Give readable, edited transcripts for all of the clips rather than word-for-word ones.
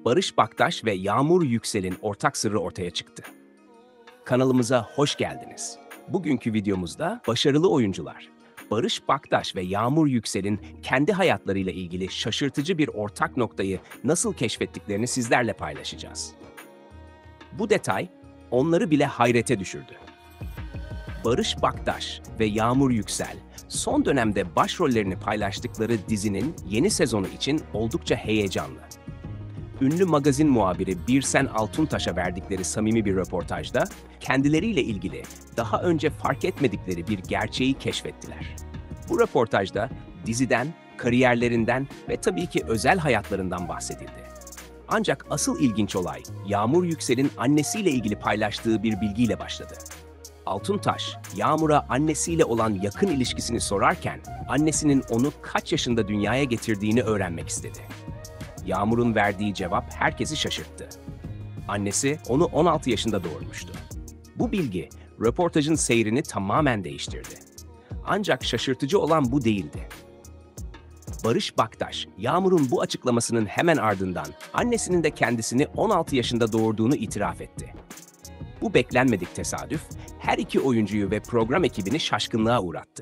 Barış Baktaş ve Yağmur Yüksel'in ortak sırrı ortaya çıktı. Kanalımıza hoş geldiniz. Bugünkü videomuzda başarılı oyuncular Barış Baktaş ve Yağmur Yüksel'in kendi hayatlarıyla ilgili şaşırtıcı bir ortak noktayı nasıl keşfettiklerini sizlerle paylaşacağız. Bu detay onları bile hayrete düşürdü. Barış Baktaş ve Yağmur Yüksel, son dönemde başrollerini paylaştıkları dizinin yeni sezonu için oldukça heyecanlı. Ünlü magazin muhabiri Birsen Altuntaş'a verdikleri samimi bir röportajda kendileriyle ilgili daha önce fark etmedikleri bir gerçeği keşfettiler. Bu röportajda diziden, kariyerlerinden ve tabii ki özel hayatlarından bahsedildi. Ancak asıl ilginç olay Yağmur Yüksel'in annesiyle ilgili paylaştığı bir bilgiyle başladı. Altuntaş, Yağmur'a annesiyle olan yakın ilişkisini sorarken annesinin onu kaç yaşında dünyaya getirdiğini öğrenmek istedi. Yağmur'un verdiği cevap herkesi şaşırttı. Annesi onu 16 yaşında doğurmuştu. Bu bilgi röportajın seyrini tamamen değiştirdi. Ancak şaşırtıcı olan bu değildi. Barış Baktaş, Yağmur'un bu açıklamasının hemen ardından annesinin de kendisini 16 yaşında doğurduğunu itiraf etti. Bu beklenmedik tesadüf her iki oyuncuyu ve program ekibini şaşkınlığa uğrattı.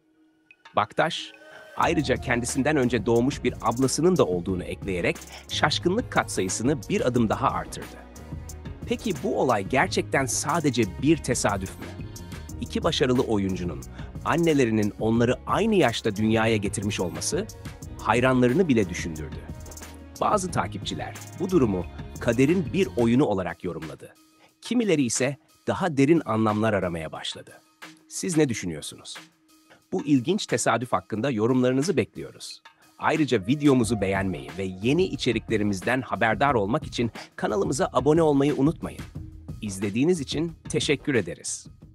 Baktaş, ayrıca kendisinden önce doğmuş bir ablasının da olduğunu ekleyerek şaşkınlık katsayısını bir adım daha artırdı. Peki bu olay gerçekten sadece bir tesadüf mü? İki başarılı oyuncunun annelerinin onları aynı yaşta dünyaya getirmiş olması hayranlarını bile düşündürdü. Bazı takipçiler bu durumu kaderin bir oyunu olarak yorumladı. Kimileri ise daha derin anlamlar aramaya başladı. Siz ne düşünüyorsunuz? Bu ilginç tesadüf hakkında yorumlarınızı bekliyoruz. Ayrıca videomuzu beğenmeyi ve yeni içeriklerimizden haberdar olmak için kanalımıza abone olmayı unutmayın. İzlediğiniz için teşekkür ederiz.